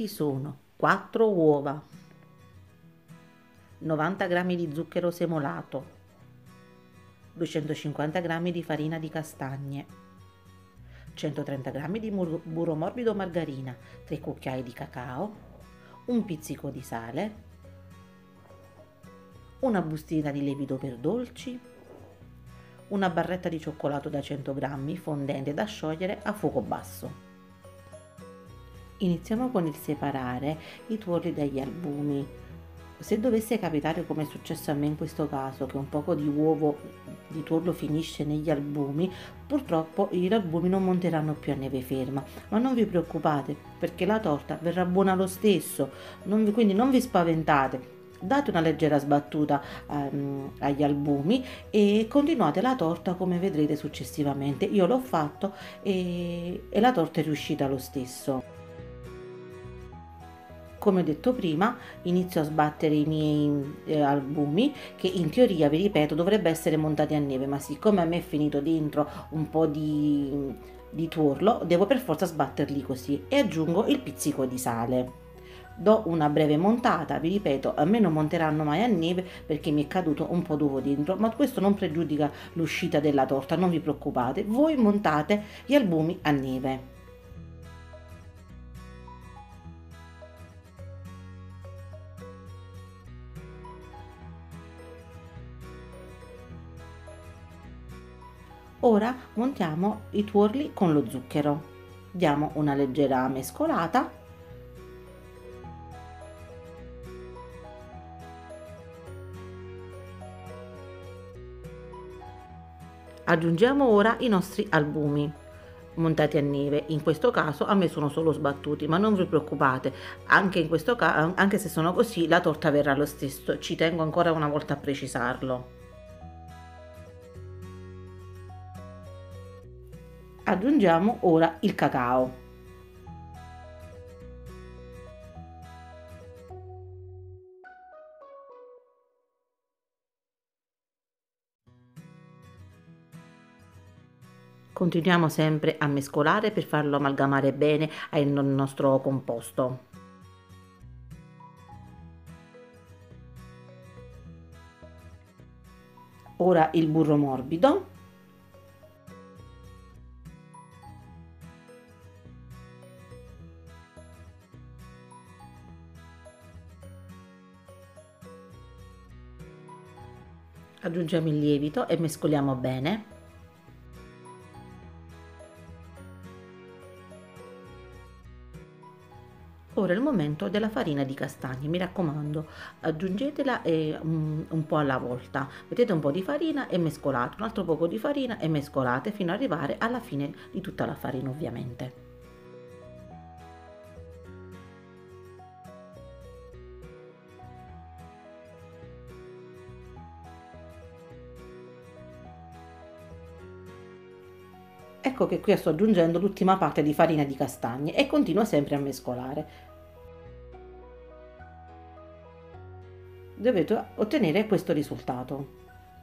ingredienti sono 4 uova, 90 g di zucchero semolato, 250 g di farina di castagne, 130 g di burro morbido o margarina, 3 cucchiai di cacao, un pizzico di sale, una bustina di lievito per dolci, una barretta di cioccolato da 100 g fondente da sciogliere a fuoco basso. Iniziamo con il separare i tuorli dagli albumi. Se dovesse capitare, come è successo a me in questo caso, che un poco di uovo di tuorlo finisce negli albumi, purtroppo gli albumi non monteranno più a neve ferma, ma non vi preoccupate perché la torta verrà buona lo stesso, quindi non vi spaventate. Date una leggera sbattuta agli albumi e continuate la torta come vedrete successivamente. Io l'ho fatto e la torta è riuscita lo stesso. Come ho detto prima, inizio a sbattere i miei albumi che in teoria, vi ripeto, dovrebbe essere montati a neve, ma siccome a me è finito dentro un po' di tuorlo, devo per forza sbatterli così e aggiungo il pizzico di sale. Do una breve montata, vi ripeto, a me non monteranno mai a neve perché mi è caduto un po' d'uovo dentro, ma questo non pregiudica l'uscita della torta, non vi preoccupate, voi montate gli albumi a neve. Ora montiamo i tuorli con lo zucchero. Diamo una leggera mescolata. Aggiungiamo ora i nostri albumi montati a neve. In questo caso a me sono solo sbattuti, ma non vi preoccupate, anche in questo caso, anche se sono così, la torta verrà lo stesso. Ci tengo ancora una volta a precisarlo. Aggiungiamo ora il cacao. Continuiamo sempre a mescolare per farlo amalgamare bene al nostro composto. Ora il burro morbido. Aggiungiamo il lievito e mescoliamo bene. Ora è il momento della farina di castagne, mi raccomando, aggiungetela un po' alla volta. Mettete un po' di farina e mescolate, un altro poco di farina e mescolate fino ad arrivare alla fine di tutta la farina, ovviamente. Ecco che qui sto aggiungendo l'ultima parte di farina di castagne e continuo sempre a mescolare. Dovete ottenere questo risultato.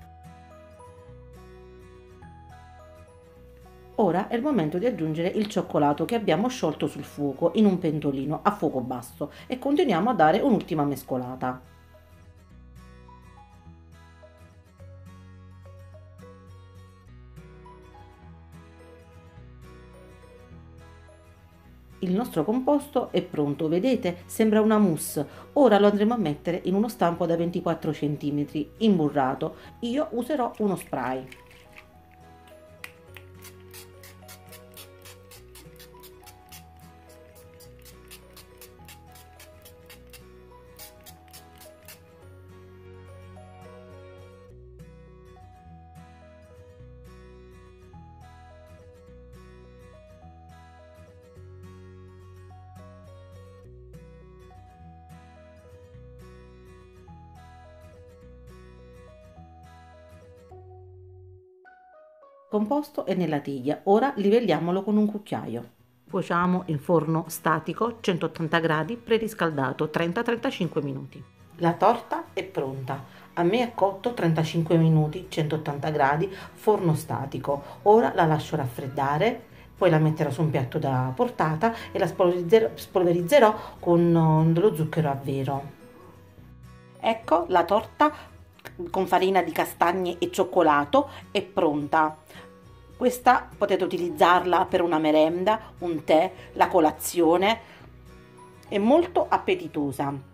Ora è il momento di aggiungere il cioccolato che abbiamo sciolto sul fuoco in un pentolino a fuoco basso e continuiamo a dare un'ultima mescolata. Il nostro composto è pronto, vedete? Sembra una mousse. Ora lo andremo a mettere in uno stampo da 24 cm imburrato. Io userò uno spray. Composto è nella teglia, ora livelliamolo con un cucchiaio. Cuociamo in forno statico 180 gradi preriscaldato 30-35 minuti. La torta è pronta. A me è cotto 35 minuti 180 gradi forno statico. Ora la lascio raffreddare poi la metterò su un piatto da portata e la spolverizzerò con dello zucchero a vero. Ecco, la torta con farina di castagne e cioccolato è pronta. Questa potete utilizzarla per una merenda, un tè, la colazione. È molto appetitosa.